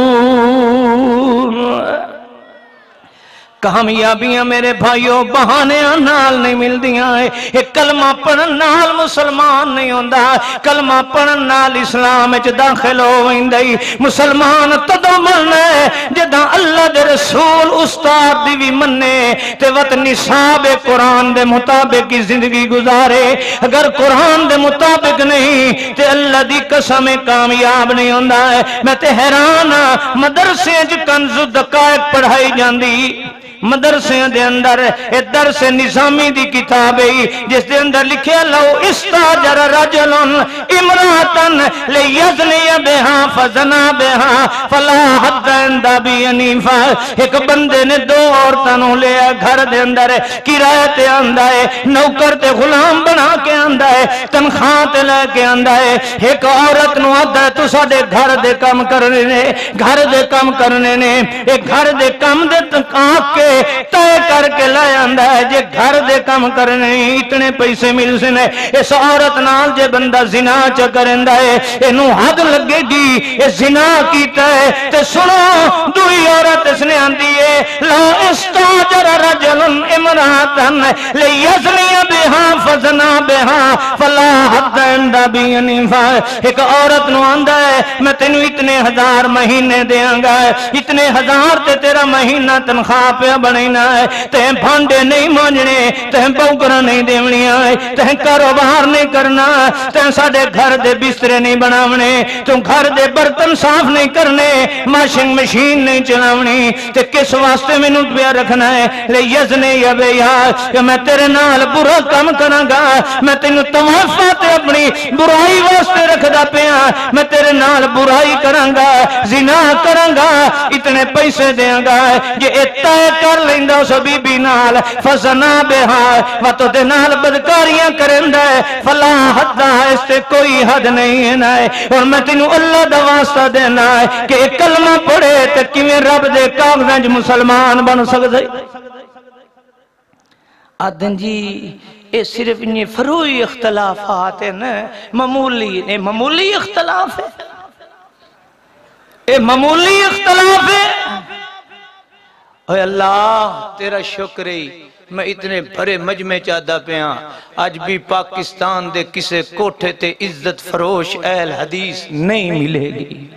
کامیابیاں میرے بھائیوں بہانے نال نہیں مل دیاں. ایک کلمہ پڑھن نال مسلمان نہیں ہوندا. کلمہ پڑھن نال اسلام وچ داخل ہوویندی. مسلمان تدوں مرنا ہے جداں اللہ دے رسول استاد دی بھی مننے تے وت نصاب قرآن دے مطابق کی زندگی گزارے. اگر قرآن دے مطابق نہیں تے اللہ دی قسم کامیاب نہیں ہوندا ہے. میں تے حیران مدرسے وچ کنز دقائق پڑھائی جاندی. مدرسے دے اندر اے درس نظامی دی کتاب ہے جس دے اندر لکھیا لو استاجر رجل امراتن لیزنی بہا فزنا بہا فلا حد عند ابی حنیفہ. ایک بندے نے دو عورتوں لیا گھر دے اندر کرایہ تے آندا ہے نوکر تے غلام بنا کے آندا ہے تنخواہ تے لے کے آندا ہے. ایک عورت نو آندا تو ساڈے گھر دے کام کرنے نے گھر دے کام کرنے نے. ایک گھر دے کام دے آ کے طے کر کے لے آندا ہے جے گھر دے کم کرنے اتنے پیسے مل سنے اس عورت نال جے بندہ زنا چ کرندا ہے اینو حد لگے گی اے زنا کیتا ہے تے سنو دوئی عورت اس نے آندی ہے لا استاجر رجل امراتن لیزنی بہا فزنا بہا فلا حد عند ابی حنیفہ ایک عورت نو آندا ہے میں تینوں اتنے ہزار مہینے دیاں گا اتنے ہزار تے تیرا مہینہ تنخواہ پہ بنینا ہے تہیں بھانڈے نہیں مانجنے تہیں بوکرا نہیں دیونیاں تہیں کاروبار نہیں کرنا تہیں ساڑے گھر دے بسترے نہیں بناونے تم گھر دے برتن صاف نہیں کرنے ماشنگ مشین نہیں چلاونی تے کس واسطے میں نوٹ پیا رکھنا ہے لے یزنے یا بے یار کہ میں تیرے نال برا کم کروں گا میں تینوں توافہ تے اپنی برائی واسطے رکھ دا پیا میں تیرے نال برائی کروں گا زنا کروں گا اتنے پیسے دیاں گا یہ اتائے کر لیندہ اس بی بی نال فزنا بہا و تو دے نال بدکاریاں کرندہ ہے فلا حد اس سے کوئی حد نہیں ہے اور میں تینوں اللہ دا واسطہ دینا ہے کہ ایک کلمہ پڑھے تو کیویں رب دے کاغذ مسلمان بن سکتے آدھن جی اے صرف انہیں فروئی اختلافات ہیں معمولی اے معمولی اختلاف ہے اے معمولی اختلاف ہے اے اللہ تیرا شکر ہے میں اتنے بھرے مجمع چاہتا پیا آج بھی پاکستان دے کسے کوٹھے تے عزت فروش اہل حدیث نہیں ملے گی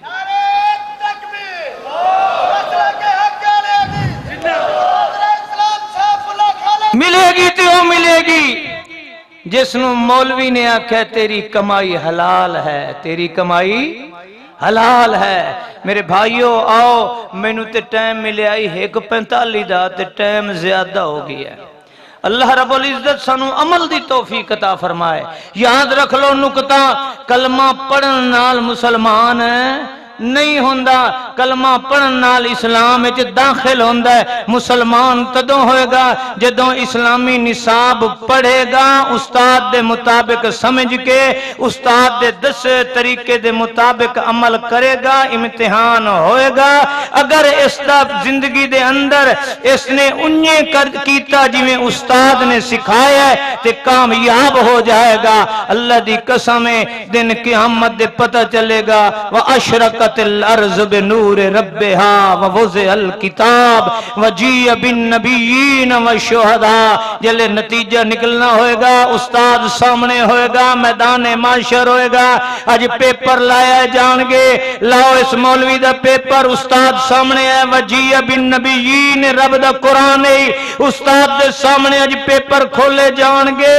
ملے گی تو ملے گی جس نو مولوی نے آکھا تیری کمائی حلال ہے تیری کمائی حلال ہے میرے بھائیو آؤ میں نو تے ٹائم ملے آئی ایک پینتالی دا تے ٹائم زیادہ ہو گیا اللہ رب العزت سانو عمل دی توفیق عطا فرمائے یاد رکھ لو نکتہ کلمہ پڑھن نال مسلمان ہے نہیں ہوندہ کلمہ پڑھن نال اسلام وچ داخل ہوندہ ہے مسلمان تدوں ہوئے گا جدوں اسلامی نصاب پڑھے گا استاد دے مطابق سمجھ کے استاد دے دس طریقے دے مطابق عمل کرے گا امتحان ہوئے گا اگر اس دا زندگی دے اندر اس نے انہیں کر کیتا جی میں استاد نے سکھایا ہے تے کامیاب ہو جائے گا اللہ دی قسمیں دن قیامت دے پتہ چلے گا وَأَشْرَقَ الارض بنور ربها ووضع الکتاب وجیع بالنبیین والشہداء جلے نتیجہ نکلنا ہوئے گا استاد سامنے ہوئے گا میدان معاشر ہوئے گا آج پیپر لایا جان گے لاؤ اس مولوی دا پیپر استاد سامنے ہے وجیع بالنبیین رب دا قرآن ہے استاد دے سامنے آج پیپر کھولے جان گے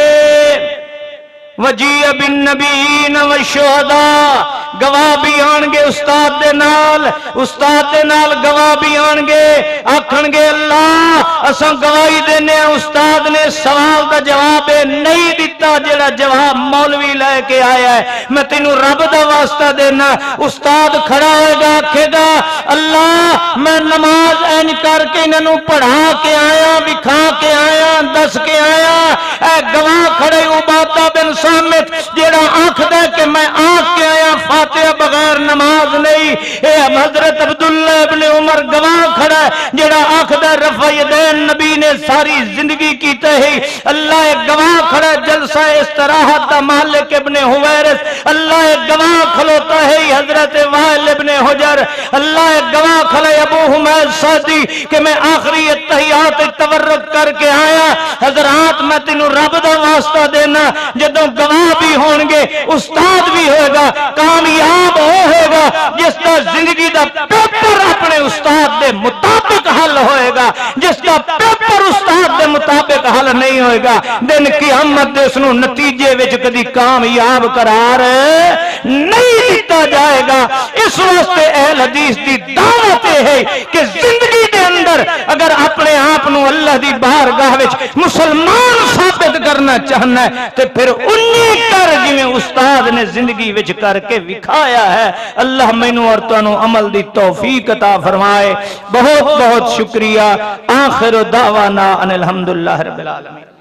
وجیع بالنبیین والشہداء گواہ بھی آنگے استاد دے نال استاد دے نال گواہ بھی آنگے آکھنگے اللہ اساں گواہی دینے استاد نے سوال دا جواب نہیں دیتا جڑا جواب مولوی لے کے آیا ہے میں تینوں رب دا واسطہ دینا استاد کھڑا ہوئے گا کہے گا اللہ میں نماز این کر کے انہوں پڑھا کے آیا بکھا کے آیا دس کے آیا اے گواہ کھڑے عبادہ بن سامت جڑا آنکھ دے کہ میں آنکھ کے آیا فاتحہ بغیر نماز نہیں اے حضرت عبداللہ ابن عمر گواہ کھڑا ہے جڑا آنکھ دے رفع یدین نبی نے ساری زندگی کیتے ہی اللہ ایک گواہ کھڑا ہے جلسہ استراحت دا مالک ابن حویرث اللہ ایک گواہ کھلوتا ہے حضرت وائل ابن حجر اللہ ایک گواہ کھڑا ہے ابو حمید سعدی کہ میں آخری اتحیات تورک کر کے آیا حضرات میں تینوں رب دا واسطہ دینا جدوں گواہ بھی ہونگے استاد بھی ہوئے گا کامیاب ہوئے گا جس کا زندگی دا پیپر اپنے استاد دے مطابق حل ہوئے گا جس کا پیپر استاد دے مطابق حل نہیں ہوئے گا دن قیامت دے سنو نتیجے وچ کدی کامیاب قرار نہیں دیتا جائے گا اس واسطے اہل حدیث دی دعوت ہے کہ زندگی دے اندر اگر اپنے آپ نو اللہ دی بارگاہ وچ مسلمان ثابت کرنا چاہنا ہے تو پھر انہی کر جی میں استاد نے زندگی وچ کر کے وکھایا ہے اللہ مینوں اور تانوں عمل دی توفیق عطا فرمائے بہت بہت شکریہ آخر دعوانا ان الحمدللہ رب العالمین